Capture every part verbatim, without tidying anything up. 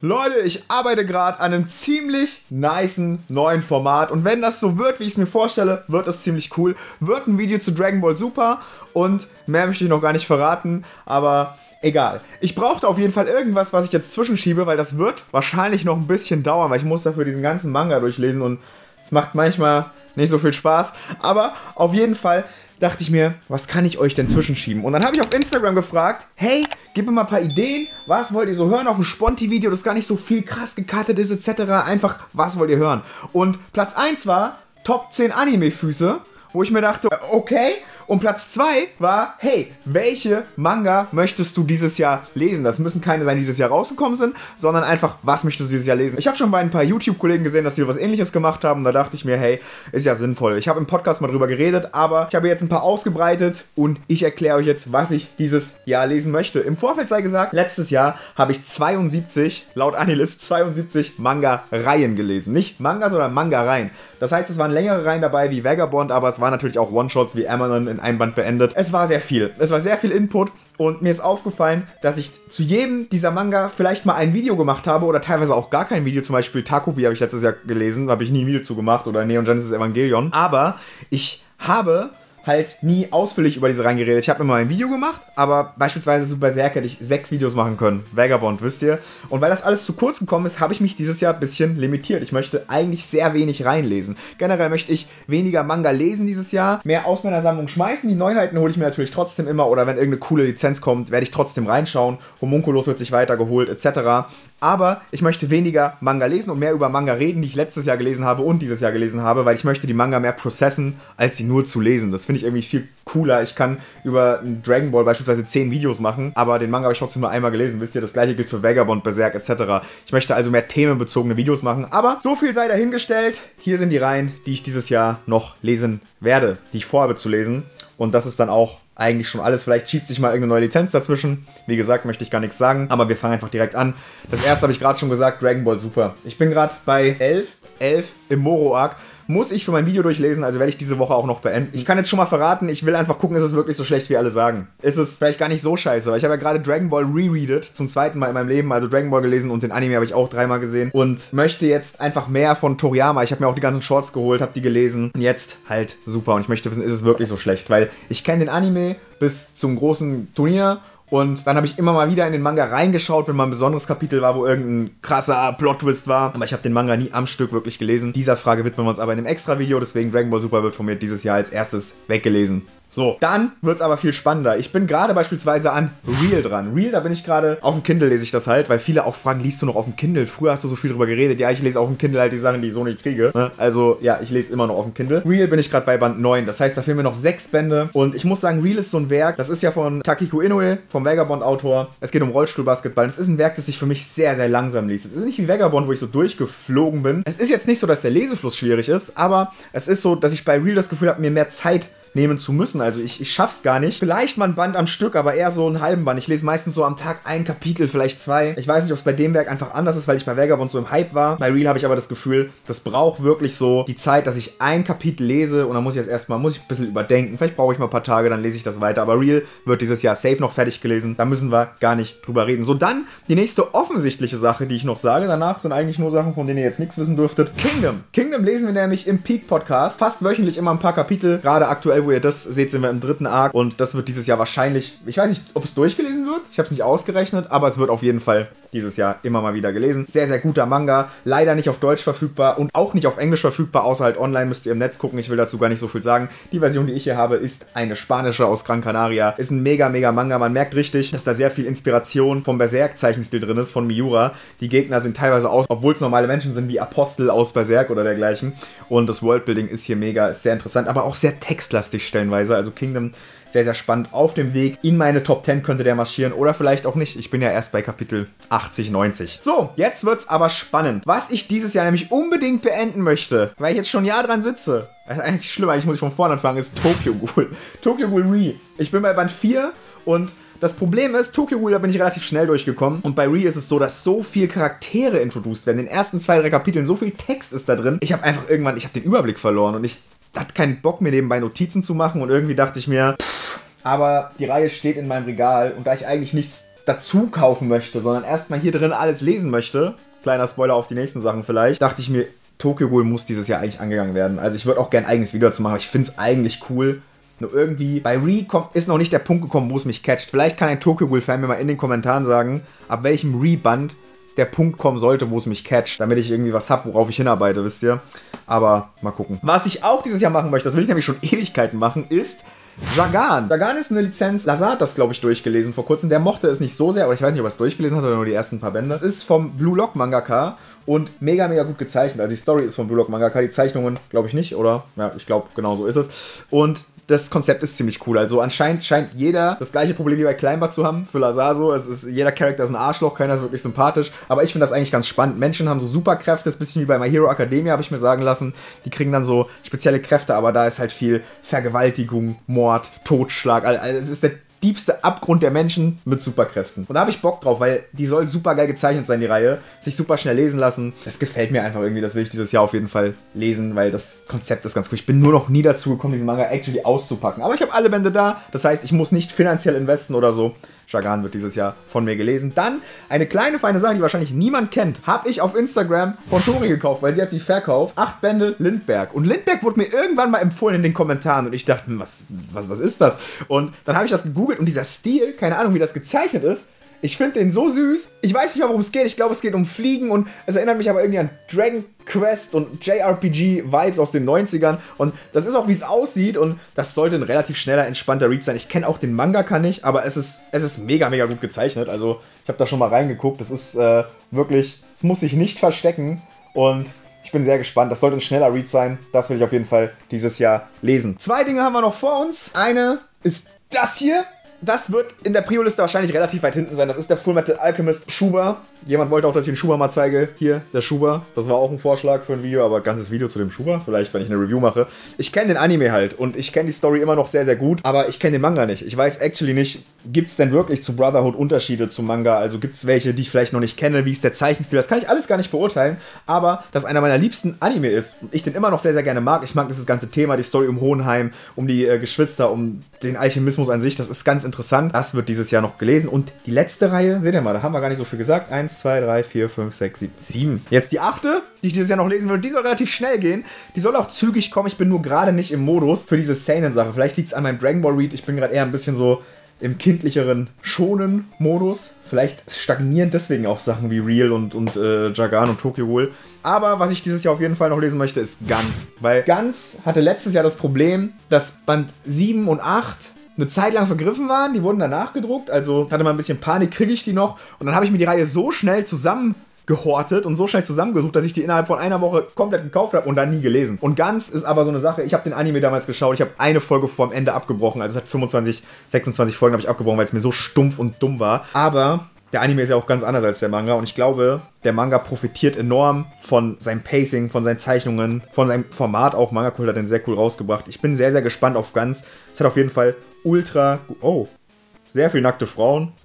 Leute, ich arbeite gerade an einem ziemlich nicen neuen Format und wenn das so wird, wie ich es mir vorstelle, wird das ziemlich cool. Wird ein Video zu Dragon Ball Super und mehr möchte ich noch gar nicht verraten, aber egal. Ich brauchte auf jeden Fall irgendwas, was ich jetzt zwischenschiebe, weil das wird wahrscheinlich noch ein bisschen dauern, weil ich muss dafür diesen ganzen Manga durchlesen und es macht manchmal nicht so viel Spaß, aber auf jeden Fall dachte ich mir, was kann ich euch denn zwischenschieben? Und dann habe ich auf Instagram gefragt, hey, gib mir mal ein paar Ideen, was wollt ihr so hören auf ein Sponti-Video, das gar nicht so viel krass gecuttet ist, et cetera. Einfach, was wollt ihr hören? Und Platz eins war Top zehn Anime-Füße, wo ich mir dachte, okay. Und Platz zwei war, hey, welche Manga möchtest du dieses Jahr lesen? Das müssen keine sein, die dieses Jahr rausgekommen sind, sondern einfach, was möchtest du dieses Jahr lesen? Ich habe schon bei ein paar YouTube-Kollegen gesehen, dass sie was Ähnliches gemacht haben und da dachte ich mir, hey, ist ja sinnvoll. Ich habe im Podcast mal drüber geredet, aber ich habe jetzt ein paar ausgebreitet und ich erkläre euch jetzt, was ich dieses Jahr lesen möchte. Im Vorfeld sei gesagt, letztes Jahr habe ich zweiundsiebzig, laut Anilist, zweiundsiebzig Manga-Reihen gelesen. Nicht Manga, sondern Manga-Reihen. Das heißt, es waren längere Reihen dabei wie Vagabond, aber es waren natürlich auch One-Shots wie Amanon in einem Band beendet. Es war sehr viel. Es war sehr viel Input und mir ist aufgefallen, dass ich zu jedem dieser Manga vielleicht mal ein Video gemacht habe oder teilweise auch gar kein Video. Zum Beispiel Takubi habe ich letztes Jahr gelesen, habe ich nie ein Video zu gemacht oder Neon Genesis Evangelion. Aber ich habe halt nie ausführlich über diese reingeredet. Ich habe immer ein Video gemacht, aber beispielsweise zu Berserk hätte ich sechs Videos machen können. Vagabond, wisst ihr? Und weil das alles zu kurz gekommen ist, habe ich mich dieses Jahr ein bisschen limitiert. Ich möchte eigentlich sehr wenig reinlesen. Generell möchte ich weniger Manga lesen dieses Jahr, mehr aus meiner Sammlung schmeißen. Die Neuheiten hole ich mir natürlich trotzdem immer oder wenn irgendeine coole Lizenz kommt, werde ich trotzdem reinschauen. Homunculus wird sich weitergeholt, et cetera. Aber ich möchte weniger Manga lesen und mehr über Manga reden, die ich letztes Jahr gelesen habe und dieses Jahr gelesen habe, weil ich möchte die Manga mehr processen, als sie nur zu lesen. Das finde ich irgendwie viel cooler. Ich kann über Dragon Ball beispielsweise zehn Videos machen, aber den Manga habe ich trotzdem nur einmal gelesen. Wisst ihr, das gleiche gilt für Vagabond, Berserk et cetera. Ich möchte also mehr themenbezogene Videos machen, aber so viel sei dahingestellt. Hier sind die Reihen, die ich dieses Jahr noch lesen werde, die ich vorhabe zu lesen. Und das ist dann auch eigentlich schon alles. Vielleicht schiebt sich mal irgendeine neue Lizenz dazwischen. Wie gesagt, möchte ich gar nichts sagen, aber wir fangen einfach direkt an. Das erste habe ich gerade schon gesagt, Dragon Ball Super. Ich bin gerade bei elf, elf im Moro-Arc. Muss ich für mein Video durchlesen, also werde ich diese Woche auch noch beenden. Ich kann jetzt schon mal verraten, ich will einfach gucken, ist es wirklich so schlecht, wie alle sagen. Ist es vielleicht gar nicht so scheiße, weil ich habe ja gerade Dragon Ball rereadet, zum zweiten Mal in meinem Leben, also Dragon Ball gelesen und den Anime habe ich auch dreimal gesehen und möchte jetzt einfach mehr von Toriyama. Ich habe mir auch die ganzen Shorts geholt, habe die gelesen und jetzt halt super und ich möchte wissen, ist es wirklich so schlecht, weil ich kenne den Anime bis zum großen Turnier. Und dann habe ich immer mal wieder in den Manga reingeschaut, wenn mal ein besonderes Kapitel war, wo irgendein krasser Plot-Twist war. Aber ich habe den Manga nie am Stück wirklich gelesen. Dieser Frage widmen wir uns aber in einem Extra-Video. Deswegen Dragon Ball Super wird von mir dieses Jahr als erstes weggelesen. So, dann wird es aber viel spannender. Ich bin gerade beispielsweise an Real dran. Real, da bin ich gerade, auf dem Kindle lese ich das halt, weil viele auch fragen, liest du noch auf dem Kindle? Früher hast du so viel drüber geredet. Ja, ich lese auf dem Kindle halt die Sachen, die ich so nicht kriege. Ne? Also, ja, ich lese immer noch auf dem Kindle. Real bin ich gerade bei Band neun. Das heißt, da fehlen mir noch sechs Bände. Und ich muss sagen, Real ist so ein Werk, das ist ja von Takiko Inoue, vom Vagabond-Autor. Es geht um Rollstuhlbasketball. Das ist ein Werk, das sich für mich sehr, sehr langsam liest. Es ist nicht wie Vagabond, wo ich so durchgeflogen bin. Es ist jetzt nicht so, dass der Lesefluss schwierig ist, aber es ist so, dass ich bei Real das Gefühl habe, mir mehr Zeit nehmen zu müssen. Also ich, ich schaff's gar nicht. Vielleicht mal ein Band am Stück, aber eher so einen halben Band. Ich lese meistens so am Tag ein Kapitel, vielleicht zwei. Ich weiß nicht, ob es bei dem Werk einfach anders ist, weil ich bei Vagabond so im Hype war. Bei Real habe ich aber das Gefühl, das braucht wirklich so die Zeit, dass ich ein Kapitel lese und dann muss ich jetzt erstmal, muss ich ein bisschen überdenken. Vielleicht brauche ich mal ein paar Tage, dann lese ich das weiter. Aber Real wird dieses Jahr safe noch fertig gelesen. Da müssen wir gar nicht drüber reden. So, dann die nächste offensichtliche Sache, die ich noch sage. Danach sind eigentlich nur Sachen, von denen ihr jetzt nichts wissen dürftet. Kingdom. Kingdom lesen wir nämlich im Peak-Podcast. Fast wöchentlich immer ein paar Kapitel. Gerade aktuell, wo ihr das seht, sind wir im dritten Arc und das wird dieses Jahr wahrscheinlich, ich weiß nicht, ob es durchgelesen wird, ich habe es nicht ausgerechnet, aber es wird auf jeden Fall dieses Jahr immer mal wieder gelesen. Sehr, sehr guter Manga, leider nicht auf Deutsch verfügbar und auch nicht auf Englisch verfügbar, außer halt online, müsst ihr im Netz gucken, ich will dazu gar nicht so viel sagen. Die Version, die ich hier habe, ist eine spanische aus Gran Canaria, ist ein mega, mega Manga, man merkt richtig, dass da sehr viel Inspiration vom Berserk-Zeichenstil drin ist, von Miura. Die Gegner sind teilweise aus, obwohl es normale Menschen sind, wie Apostel aus Berserk oder dergleichen und das Worldbuilding ist hier mega, ist sehr interessant, aber auch sehr textlastig stellenweise, also Kingdom sehr, sehr spannend. Auf dem Weg in meine Top zehn könnte der marschieren oder vielleicht auch nicht. Ich bin ja erst bei Kapitel achtzig, neunzig. So, jetzt wird's aber spannend. Was ich dieses Jahr nämlich unbedingt beenden möchte, weil ich jetzt schon ein Jahr dran sitze, das ist eigentlich schlimm, eigentlich muss ich von vorne anfangen, ist Tokyo Ghoul. Tokyo Ghoul Re. Ich bin bei Band vier und das Problem ist, Tokyo Ghoul, da bin ich relativ schnell durchgekommen. Und bei Re ist es so, dass so viel Charaktere introduced werden. In den ersten zwei, drei Kapiteln, so viel Text ist da drin. Ich habe einfach irgendwann, ich habe den Überblick verloren und ich hatte keinen Bock, mir nebenbei Notizen zu machen. Und irgendwie dachte ich mir, pff, aber die Reihe steht in meinem Regal und da ich eigentlich nichts dazu kaufen möchte, sondern erstmal hier drin alles lesen möchte, kleiner Spoiler auf die nächsten Sachen vielleicht, dachte ich mir, Tokyo Ghoul muss dieses Jahr eigentlich angegangen werden. Also ich würde auch gerne ein eigenes Video dazu machen, aber ich finde es eigentlich cool. Nur irgendwie, bei Re kommt, ist noch nicht der Punkt gekommen, wo es mich catcht. Vielleicht kann ein Tokyo Ghoul-Fan mir mal in den Kommentaren sagen, ab welchem Re-Band der Punkt kommen sollte, wo es mich catcht, damit ich irgendwie was habe, worauf ich hinarbeite, wisst ihr? Aber mal gucken. Was ich auch dieses Jahr machen möchte, das will ich nämlich schon Ewigkeiten machen, ist Jagan. Jagan ist eine Lizenz. Lazar hat das, glaube ich, durchgelesen vor kurzem. Der mochte es nicht so sehr, aber ich weiß nicht, ob er es durchgelesen hat oder nur die ersten paar Bände. Es ist vom Blue Lock Mangaka und mega, mega gut gezeichnet. Also die Story ist vom Blue Lock Mangaka, die Zeichnungen, glaube ich, nicht, oder? Ja, ich glaube, genau so ist es. Und das Konzept ist ziemlich cool. Also anscheinend scheint jeder das gleiche Problem wie bei Climber zu haben. Für Lazar so. Es ist, jeder Charakter ist ein Arschloch, keiner ist wirklich sympathisch. Aber ich finde das eigentlich ganz spannend. Menschen haben so Superkräfte, das ist ein bisschen wie bei My Hero Academia, habe ich mir sagen lassen. Die kriegen dann so spezielle Kräfte, aber da ist halt viel Vergewaltigung, Mord, Totschlag. Also es ist der diebste Abgrund der Menschen mit Superkräften. Und da habe ich Bock drauf, weil die soll super geil gezeichnet sein, die Reihe. Sich super schnell lesen lassen. Das gefällt mir einfach irgendwie. Das will ich dieses Jahr auf jeden Fall lesen, weil das Konzept ist ganz cool. Ich bin nur noch nie dazu gekommen, diesen Manga actually auszupacken. Aber ich habe alle Bände da. Das heißt, ich muss nicht finanziell investen oder so. Jagan wird dieses Jahr von mir gelesen. Dann eine kleine, feine Sache, die wahrscheinlich niemand kennt, habe ich auf Instagram von Tori gekauft, weil sie hat sie verkauft. Acht Bände Lindbergh. Und Lindbergh wurde mir irgendwann mal empfohlen in den Kommentaren und ich dachte, was, was, was ist das? Und dann habe ich das gegoogelt und dieser Stil, keine Ahnung, wie das gezeichnet ist, ich finde den so süß. Ich weiß nicht mal, worum es geht. Ich glaube, es geht um Fliegen und es erinnert mich aber irgendwie an Dragon Quest und J R P G-Vibes aus den neunzigern. Und das ist auch, wie es aussieht und das sollte ein relativ schneller, entspannter Read sein. Ich kenne auch den Mangaka nicht, aber es ist, es ist mega, mega gut gezeichnet. Also ich habe da schon mal reingeguckt. Das ist äh, wirklich, es muss sich nicht verstecken und ich bin sehr gespannt. Das sollte ein schneller Read sein. Das will ich auf jeden Fall dieses Jahr lesen. Zwei Dinge haben wir noch vor uns. Eine ist das hier. Das wird in der Prio-Liste wahrscheinlich relativ weit hinten sein. Das ist der Fullmetal Alchemist Shuba. Jemand wollte auch, dass ich den Shuba mal zeige. Hier, der Shuba. Das war auch ein Vorschlag für ein Video, aber ganzes Video zu dem Shuba. Vielleicht, wenn ich eine Review mache. Ich kenne den Anime halt und ich kenne die Story immer noch sehr, sehr gut. Aber ich kenne den Manga nicht. Ich weiß actually nicht, gibt es denn wirklich zu Brotherhood Unterschiede zum Manga? Also gibt es welche, die ich vielleicht noch nicht kenne? Wie ist der Zeichenstil? Das kann ich alles gar nicht beurteilen. Aber dass einer meiner liebsten Anime ist und ich den immer noch sehr, sehr gerne mag. Ich mag dieses ganze Thema, die Story um Hohenheim, um die äh, Geschwister, um den Alchemismus an sich. Das ist ganz interessant. Das wird dieses Jahr noch gelesen. Und die letzte Reihe, seht ihr mal, da haben wir gar nicht so viel gesagt. Eins, zwei, drei, vier, fünf, sechs, sieben, sieben. Jetzt die achte, die ich dieses Jahr noch lesen will. Die soll relativ schnell gehen. Die soll auch zügig kommen. Ich bin nur gerade nicht im Modus für diese Seinen-Sache. Vielleicht liegt es an meinem Dragon Ball Read. Ich bin gerade eher ein bisschen so im kindlicheren, schonen Modus. Vielleicht stagnieren deswegen auch Sachen wie Real und, und äh, Jagan und Tokyo Ghoul. Aber was ich dieses Jahr auf jeden Fall noch lesen möchte, ist Guns. Weil Guns hatte letztes Jahr das Problem, dass Band sieben und acht eine Zeit lang vergriffen waren. Die wurden danach gedruckt. Also hatte man ein bisschen Panik, kriege ich die noch. Und dann habe ich mir die Reihe so schnell zusammen gehortet und so schnell zusammengesucht, dass ich die innerhalb von einer Woche komplett gekauft habe und dann nie gelesen. Und Guns ist aber so eine Sache, ich habe den Anime damals geschaut, ich habe eine Folge vorm Ende abgebrochen, also es hat fünfundzwanzig, sechsundzwanzig Folgen habe ich abgebrochen, weil es mir so stumpf und dumm war. Aber der Anime ist ja auch ganz anders als der Manga und ich glaube, der Manga profitiert enorm von seinem Pacing, von seinen Zeichnungen, von seinem Format auch. Manga Kult hat den sehr cool rausgebracht. Ich bin sehr, sehr gespannt auf Guns. Es hat auf jeden Fall ultra... Oh, sehr viel nackte Frauen.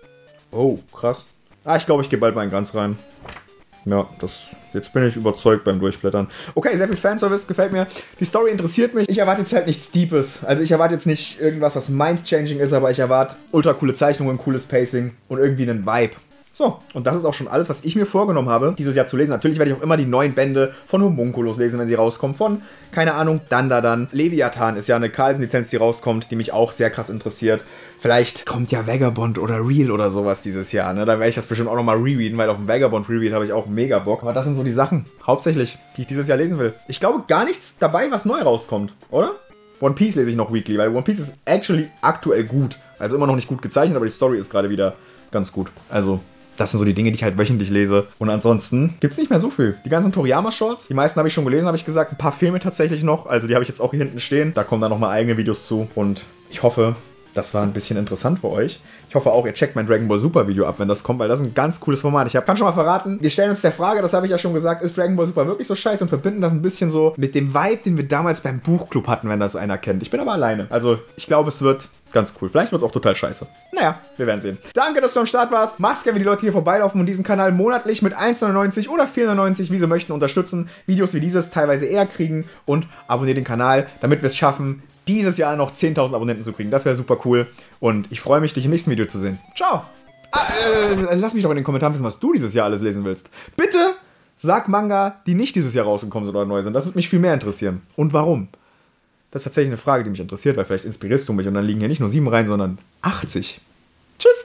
Oh, krass. Ah, ich glaube, ich gehe bald mal in Guns rein. Ja, das, jetzt bin ich überzeugt beim Durchblättern. Okay, sehr viel Fanservice, gefällt mir. Die Story interessiert mich. Ich erwarte jetzt halt nichts Deepes. Also ich erwarte jetzt nicht irgendwas, was mind-changing ist, aber ich erwarte ultra coole Zeichnungen, cooles Pacing und irgendwie einen Vibe. So, und das ist auch schon alles, was ich mir vorgenommen habe, dieses Jahr zu lesen. Natürlich werde ich auch immer die neuen Bände von Homunculus lesen, wenn sie rauskommen. Von, keine Ahnung, Dandadan. Leviathan ist ja eine Carlsen-Lizenz, die rauskommt, die mich auch sehr krass interessiert. Vielleicht kommt ja Vagabond oder Real oder sowas dieses Jahr, ne? Dann werde ich das bestimmt auch nochmal rereaden, weil auf dem Vagabond Reread habe ich auch mega Bock. Aber das sind so die Sachen, hauptsächlich, die ich dieses Jahr lesen will. Ich glaube, gar nichts dabei, was neu rauskommt, oder? One Piece lese ich noch weekly, weil One Piece ist actually aktuell gut. Also immer noch nicht gut gezeichnet, aber die Story ist gerade wieder ganz gut. Also... das sind so die Dinge, die ich halt wöchentlich lese. Und ansonsten gibt es nicht mehr so viel. Die ganzen Toriyama-Shorts, die meisten habe ich schon gelesen, habe ich gesagt. Ein paar Filme tatsächlich noch. Also die habe ich jetzt auch hier hinten stehen. Da kommen dann nochmal eigene Videos zu. Und ich hoffe, das war ein bisschen interessant für euch. Ich hoffe auch, ihr checkt mein Dragon Ball Super Video ab, wenn das kommt, weil das ist ein ganz cooles Format. Ich hab, kann schon mal verraten, wir stellen uns der Frage, das habe ich ja schon gesagt, ist Dragon Ball Super wirklich so scheiße und verbinden das ein bisschen so mit dem Vibe, den wir damals beim Buchclub hatten, wenn das einer kennt. Ich bin aber alleine. Also ich glaube, es wird... ganz cool. Vielleicht wird es auch total scheiße. Naja, wir werden sehen. Danke, dass du am Start warst. Mach's gerne, wie die Leute hier vorbeilaufen und diesen Kanal monatlich mit eins neunundneunzig oder vier neunundneunzig, wie sie möchten, unterstützen. Videos wie dieses teilweise eher kriegen und abonniert den Kanal, damit wir es schaffen, dieses Jahr noch zehntausend Abonnenten zu kriegen. Das wäre super cool. Und ich freue mich, dich im nächsten Video zu sehen. Ciao! Ah, äh, lass mich doch in den Kommentaren wissen, was du dieses Jahr alles lesen willst. Bitte sag Manga, die nicht dieses Jahr rausgekommen sind oder neu sind. Das würde mich viel mehr interessieren. Und warum? Das ist tatsächlich eine Frage, die mich interessiert, weil vielleicht inspirierst du mich und dann liegen hier nicht nur sieben rein, sondern achtzig. Tschüss!